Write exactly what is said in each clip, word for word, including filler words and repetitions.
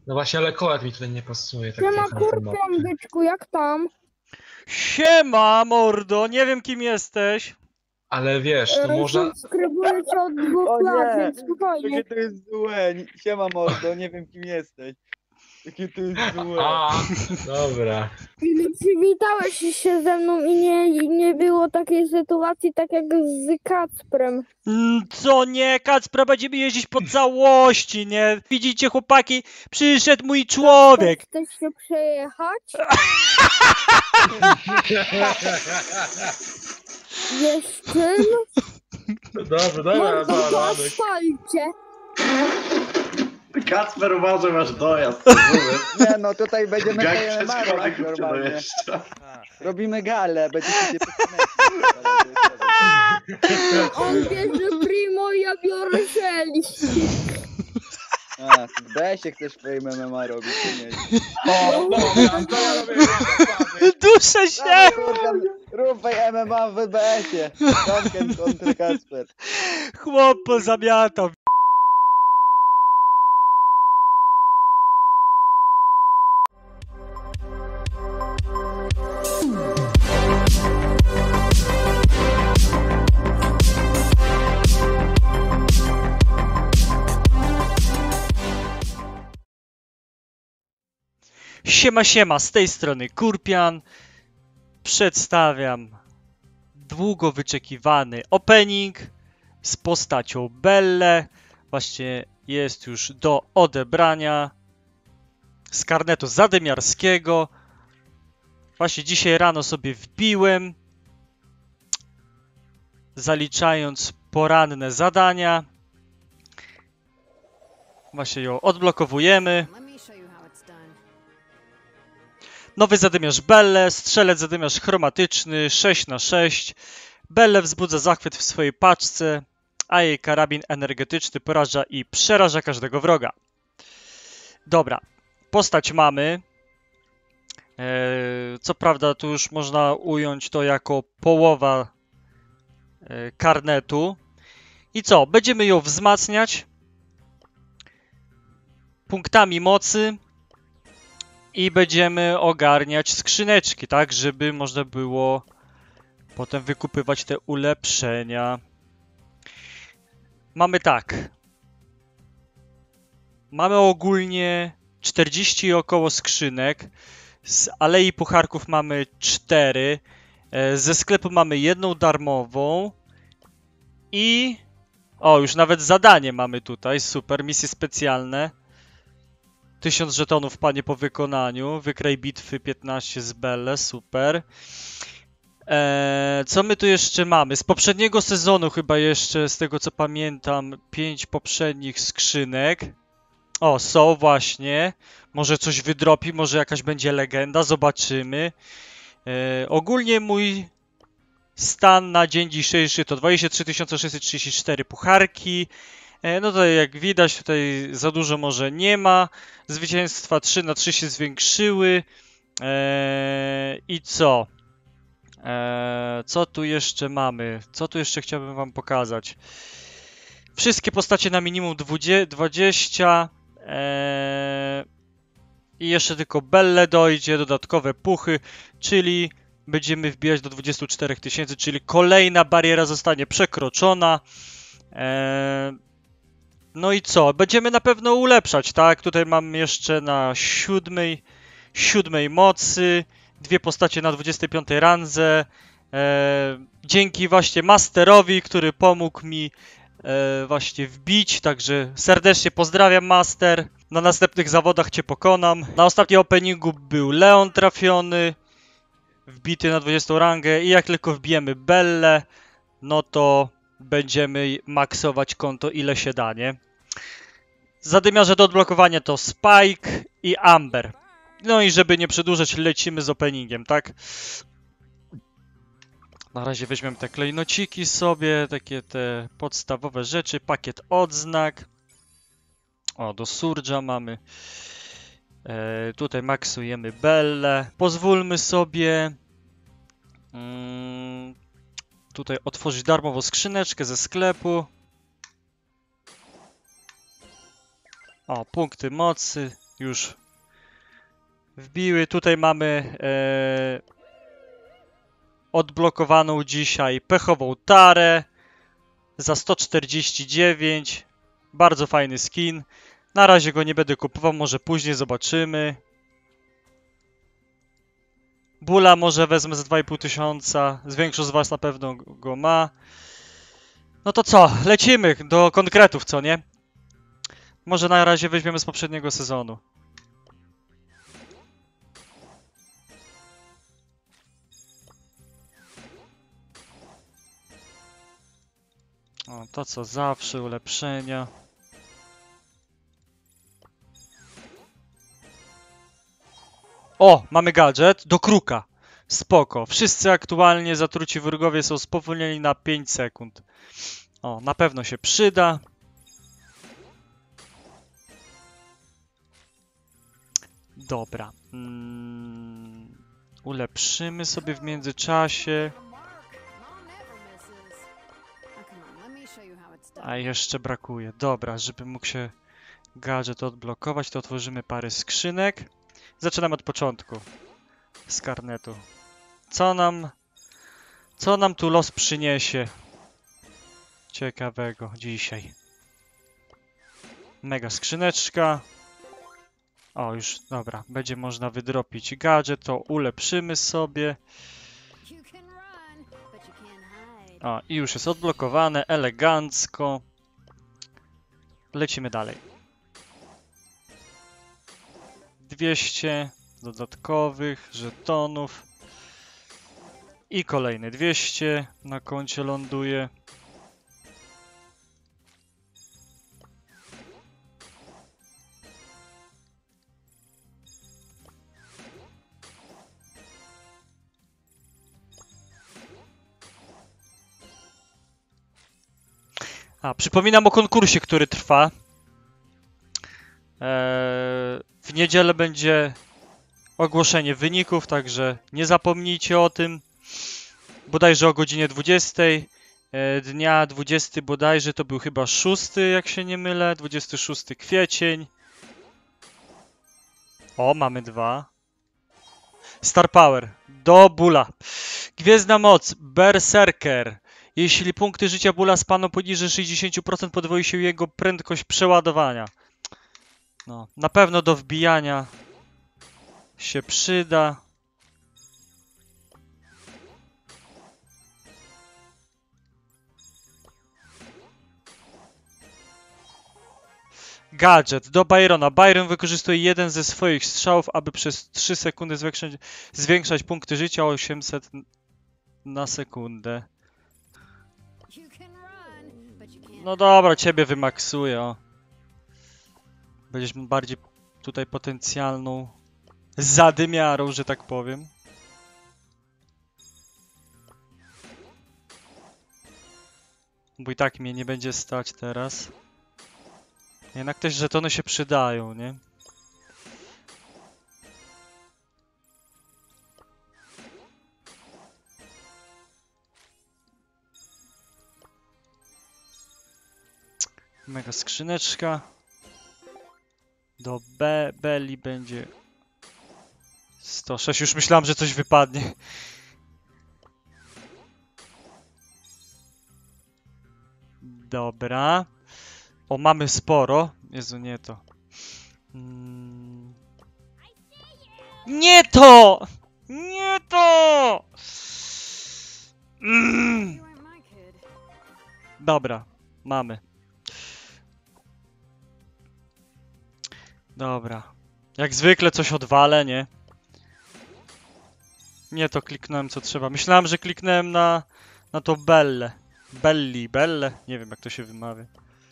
No właśnie, ale kolat mi tutaj nie pasuje. Tak Siema trochę na tę mapkę. kurpią, byczku, jak tam? Siema, mordo, nie wiem kim jesteś. Ale wiesz, to można... Subskrybuję cię od dwóch O lat, nie! więc spokojnie. Jakie to jest złe! Siema mordo, nie wiem kim jesteś. Jakie to jest złe. A, dobra. Przywitałeś się ze mną i nie, i nie było takiej sytuacji tak jak z Kacprem. Mm, Co nie, Kacpra, będziemy jeździć po całości, nie? Widzicie, chłopaki, przyszedł mój człowiek. Chcesz się przejechać? Wiesz czym? Dobra, dobra, Mordo, dobra, po dobra. asfalcie. Kacper, uważaj, masz dojazd. Nie no, tutaj będziemy Gang M M A przez robić Polaków cię normalnie. dojeżdża. Robimy galę, będziecie się On bierze primo, ja biorę Shelly. A, w B S-ie chcesz swoim M M A robić, czy nie? O, dobra, to ja robię dokładnie. Duszę się! Dawaj, kurwa, Rufaj M M A w B S-ie. Duncan kontra Kacper. Chłop pozamiatał. Siema, siema, z tej strony Kurpian. Przedstawiam długo wyczekiwany opening z postacią Belle. Właśnie jest już do odebrania z karnetu zadymiarskiego. Właśnie dzisiaj rano sobie wbiłem, zaliczając poranne zadania. Właśnie ją odblokowujemy. Nowy zadymiarz Belle, strzelec zadymiarz chromatyczny sześć na sześć. Belle wzbudza zachwyt w swojej paczce, a jej karabin energetyczny poraża i przeraża każdego wroga. Dobra, postać mamy. Eee, co prawda tu już można ująć to jako połowa e, karnetu. I co? Będziemy ją wzmacniać punktami mocy. I będziemy ogarniać skrzyneczki, tak, żeby można było potem wykupywać te ulepszenia. Mamy tak. Mamy ogólnie czterdzieści około skrzynek. Z Alei Pucharków mamy cztery. Ze sklepu mamy jedną darmową. I... O, już nawet zadanie mamy tutaj. Super, misje specjalne. tysiąc żetonów, panie, po wykonaniu. Wykraj bitwy piętnaście z Belle, super. Eee, co my tu jeszcze mamy? Z poprzedniego sezonu chyba jeszcze, z tego co pamiętam, pięć poprzednich skrzynek. O, są właśnie. Może coś wydropi, może jakaś będzie legenda, zobaczymy. Eee, ogólnie mój stan na dzień dzisiejszy to dwadzieścia trzy tysiące sześćset trzydzieści cztery pucharki. No to jak widać, tutaj za dużo może nie ma. Zwycięstwa trzy na trzy się zwiększyły. Eee, I co? Eee, co tu jeszcze mamy? Co tu jeszcze chciałbym wam pokazać? Wszystkie postacie na minimum dwadzieścia. Eee, I jeszcze tylko Belle dojdzie, dodatkowe puchy, czyli będziemy wbijać do dwudziestu czterech tysięcy, czyli kolejna bariera zostanie przekroczona. Eee, No i co? Będziemy na pewno ulepszać, tak? Tutaj mam jeszcze na siódmej, siódmej mocy, dwie postacie na dwudziestej piątej randze. E, dzięki właśnie Masterowi, który pomógł mi e, właśnie wbić, także serdecznie pozdrawiam, Master. Na następnych zawodach cię pokonam. Na ostatnim openingu był Leon trafiony, wbity na dwudziestą rangę i jak tylko wbijemy Belle, no to będziemy maksować konto ile się da, nie? Zadymiarze do odblokowania to Spike i Amber. No i żeby nie przedłużać, lecimy z openingiem, tak? Na razie weźmiemy te klejnociki sobie, takie te podstawowe rzeczy, pakiet odznak. O, do Surge'a mamy. E, tutaj maksujemy Belle. Pozwólmy sobie mm, tutaj otworzyć darmową skrzyneczkę ze sklepu. O, punkty mocy. już wbiły. Tutaj mamy e, odblokowaną dzisiaj pechową tarę za sto czterdzieści dziewięć. Bardzo fajny skin. Na razie go nie będę kupował, może później zobaczymy. Bula może wezmę za dwa i pół tysiąca. Z większość z was na pewno go ma. No to co? Lecimy do konkretów, co nie? Może na razie weźmiemy z poprzedniego sezonu. O, to co zawsze, ulepszenia. O, mamy gadżet do kruka. Spoko. Wszyscy aktualnie zatruci wrogowie są spowolnieni na pięć sekund. O, na pewno się przyda. Dobra. Mm, ulepszymy sobie w międzyczasie. A jeszcze brakuje. Dobra, żeby mógł się gadżet odblokować, to otworzymy parę skrzynek. Zaczynamy od początku. Z karnetu. Co nam... Co nam tu los przyniesie? Ciekawego dzisiaj. Mega skrzyneczka. O, już, dobra. Będzie można wydropić gadżet, to ulepszymy sobie. O, i już jest odblokowane, elegancko. Lecimy dalej. dwieście dodatkowych żetonów. I kolejne dwieście na koncie ląduje. A, przypominam o konkursie, który trwa. Eee, w niedzielę będzie ogłoszenie wyników, także nie zapomnijcie o tym. Bodajże o godzinie dwudziestej. Eee, dnia dwudziestego bodajże to był chyba szósty, jak się nie mylę. dwudziesty szósty kwiecień. O, mamy dwa. Star Power. Do Bula. Gwiezdna moc. Berserker. Jeśli punkty życia Bula spadną poniżej sześćdziesiąt procent, podwoi się jego prędkość przeładowania. No, na pewno do wbijania się przyda. Gadżet do Byrona. Byron wykorzystuje jeden ze swoich strzałów, aby przez trzy sekundy zwiększać, zwiększać punkty życia o osiemset na sekundę. No dobra, ciebie wymaksuję. O. Będziesz bardziej tutaj potencjalną zadymiarą, że tak powiem. Bo i tak mnie nie będzie stać teraz. Jednak też żetony się przydają, nie? Mega skrzyneczka. Do B, Belli będzie sto sześć. Już myślałem, że coś wypadnie. Dobra. O, mamy sporo. Jezu, nie to. Mm. Nie to! Nie to! Mm. Dobra, mamy. Dobra. Jak zwykle coś odwalę, nie? Nie to kliknąłem co trzeba. Myślałem, że kliknąłem na, na to Belle. Belli, Belle. Nie wiem jak to się wymawia.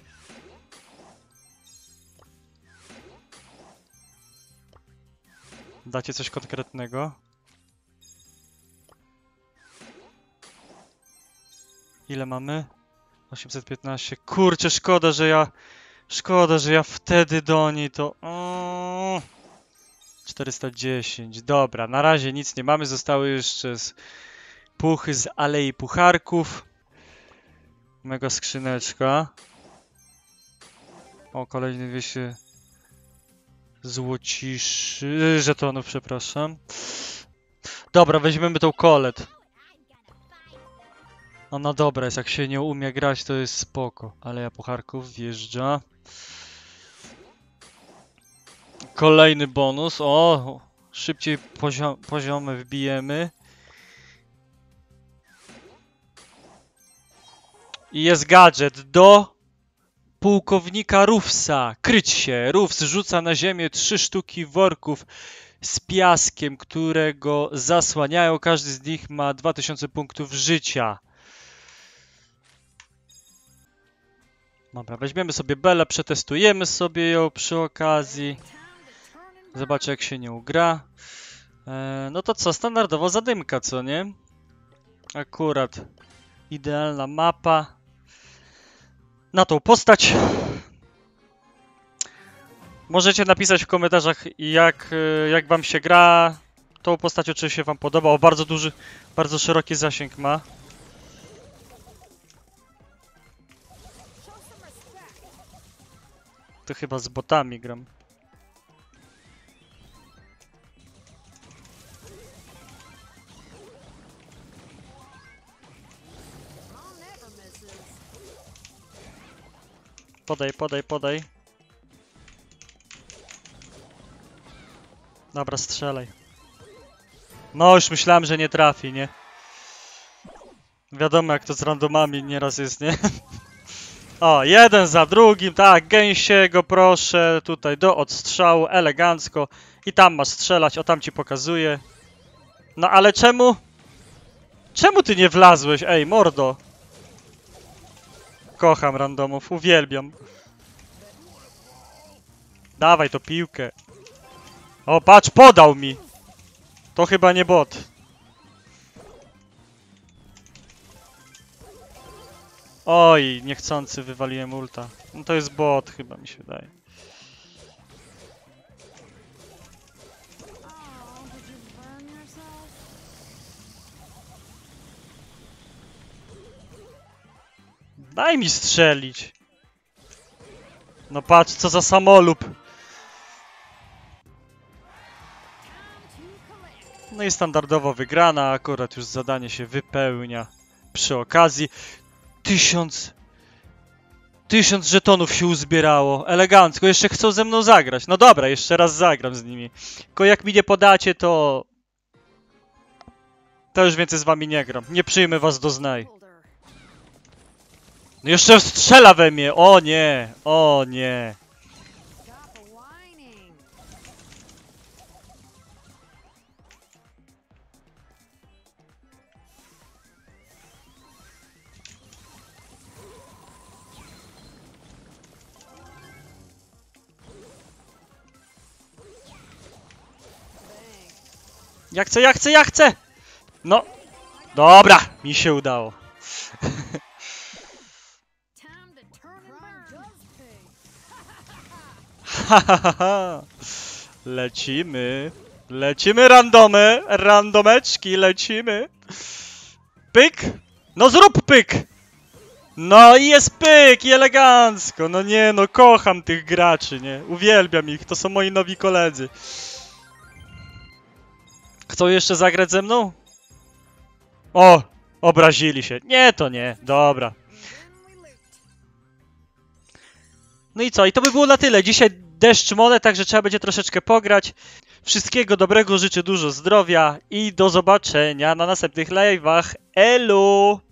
Dacie coś konkretnego? Ile mamy? osiemset piętnaście. Kurczę, szkoda, że ja... Szkoda, że ja wtedy do niej to... O, czterysta dziesięć. Dobra, na razie nic nie mamy. Zostały jeszcze z puchy z Alei Pucharków. Mega skrzyneczka. O, kolejne dwieście złociszy... żetonów, przepraszam. Dobra, weźmiemy tą kolet. Ona dobra jest, jak się nie umie grać, to jest spoko. Aleja Pucharków wjeżdża. Kolejny bonus. O, szybciej poziom, poziomy wbijemy. I jest gadżet do pułkownika Rufsa. Kryć się. Rufs rzuca na ziemię trzy sztuki worków z piaskiem, które go zasłaniają. Każdy z nich ma dwa tysiące punktów życia. Dobra, weźmiemy sobie Belę, przetestujemy sobie ją przy okazji. Zobaczę, jak się nią gra. Eee, no to co, standardowo zadymka, co nie? Akurat idealna mapa na tą postać. Możecie napisać w komentarzach, jak, jak wam się gra tą postacią, czy się wam podoba. O, bardzo duży, bardzo szeroki zasięg ma. To chyba z botami gram. Podaj, podaj, podaj. Dobra, strzelaj. No, już myślałem, że nie trafi, nie? Wiadomo, jak to z randomami nieraz jest, nie? O, jeden za drugim, tak, gęsiego proszę, tutaj do odstrzału, elegancko. I tam masz strzelać, o tam ci pokazuję. No ale czemu? Czemu ty nie wlazłeś? Ej, mordo. Kocham randomów, uwielbiam. Dawaj to piłkę. O, patrz, podał mi. To chyba nie bot. Oj, niechcący wywaliłem ulta. No to jest bot, chyba mi się wydaje. Daj mi strzelić. No patrz, co za samolub. No i standardowo wygrana, akurat już zadanie się wypełnia przy okazji. Tysiąc... Tysiąc żetonów się uzbierało. Elegancko, jeszcze chcą ze mną zagrać. No dobra, jeszcze raz zagram z nimi. Tylko jak mi nie podacie, to... To już więcej z wami nie gram. Nie przyjmę was do znaj. No jeszcze strzela we mnie! O nie! O nie! Ja chcę, ja chcę, ja chcę! No! Dobra! Mi się udało. Hahaha. Lecimy. Lecimy randomy. Randomeczki, lecimy. Pyk. No zrób pyk. No i jest pyk i elegancko. No nie, no kocham tych graczy, nie? Uwielbiam ich, to są moi nowi koledzy. Chcą jeszcze zagrać ze mną? O, obrazili się. Nie, to nie. Dobra. No i co? I to by było na tyle. Dzisiaj deszcz monet, także trzeba będzie troszeczkę pograć. Wszystkiego dobrego, życzę dużo zdrowia i do zobaczenia na następnych live'ach. Elu!